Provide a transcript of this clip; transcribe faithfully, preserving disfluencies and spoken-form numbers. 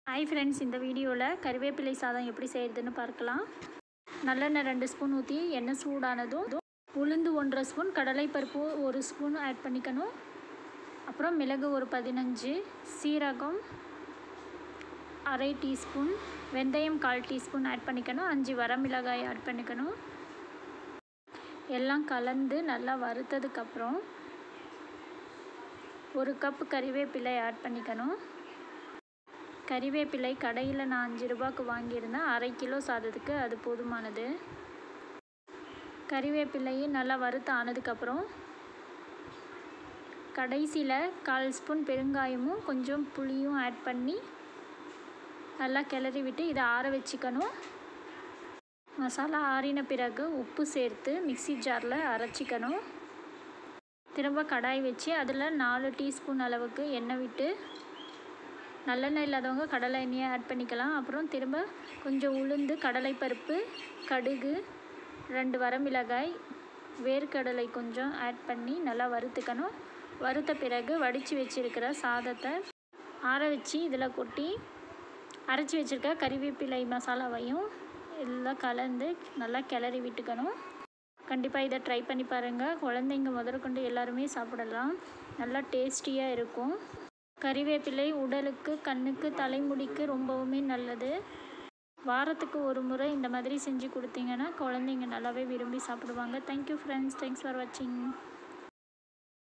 Hi friends, இந்த வீடியோவில் கறிவேப்பிலை சாதம் எப்படி செய்கிறதுன்னு பார்க்கலாம். நல்லெண்ணெய் ரெண்டு ஸ்பூன் ஊற்றி எண்ணெய் சூடானதும் உளுந்து ஒன்றரை ஸ்பூன், கடலைப்பருப்பு ஒரு ஸ்பூன் ஆட் பண்ணிக்கணும். அப்புறம் மிளகு ஒரு பதினஞ்சு, சீரகம் அரை டீஸ்பூன், வெந்தயம் கால் டீஸ்பூன் ஆட் பண்ணிக்கணும். அஞ்சு வரமிளகாய் ஆட் பண்ணிக்கணும். எல்லாம் கலந்து நல்லா வறுத்ததுக்கப்புறம் ஒரு கப் கறிவேப்பிலை ஆட் பண்ணிக்கணும். கறிவேப்பிலை கடையில் நான் அஞ்சு ரூபாய்க்கு வாங்கியிருந்தேன். அரை கிலோ சாதத்துக்கு அது போதுமானது. கறிவேப்பிலையை நல்லா வறுத்து ஆனதுக்கப்புறம் கடைசியில் கால் ஸ்பூன் பெருங்காயமும் கொஞ்சம் புளியும் ஆட் பண்ணி நல்லா கிளறி விட்டு இதை ஆற வச்சுக்கணும். மசாலா ஆறின பிறகு உப்பு சேர்த்து மிக்சி ஜாரில் அரைச்சிக்கணும். திரும்ப கடாய் வச்சு அதில் நாலு டீஸ்பூன் அளவுக்கு எண்ணெய் விட்டு, நல்லெண்ணெய் இல்லாதவங்க கடலை எண்ணெயை ஆட் பண்ணிக்கலாம். அப்புறம் திரும்ப கொஞ்சம் உளுந்து, கடலைப்பருப்பு, கடுகு, ரெண்டு வரமிளகாய், வேர்க்கடலை கொஞ்சம் ஆட் பண்ணி நல்லா வறுத்துக்கணும். வறுத்த பிறகு வடித்து வச்சுருக்கிற சாதத்தை ஆற வச்சு இதில் கொட்டி அரைச்சி வச்சுருக்க கறிவேப்பிலை மசாலாவையும் எல்லாம் கலந்து நல்லா கிளறி விட்டுக்கணும். கண்டிப்பாக இதை ட்ரை பண்ணி பாருங்கள். குழந்தைங்க முதற்கொண்டு எல்லாருமே சாப்பிடலாம். நல்லா டேஸ்டியாக இருக்கும். கறிவேப்பிலை உடலுக்கு, கண்ணுக்கு, தலைமுடிக்கு ரொம்பவுமே நல்லது. வாரத்துக்கு ஒரு முறை இந்த மாதிரி செஞ்சு கொடுத்தீங்கன்னா குழந்தைங்க நல்லாவே விரும்பி சாப்பிடுவாங்க. Thank you friends. தேங்க்ஸ் ஃபார் வாட்சிங்.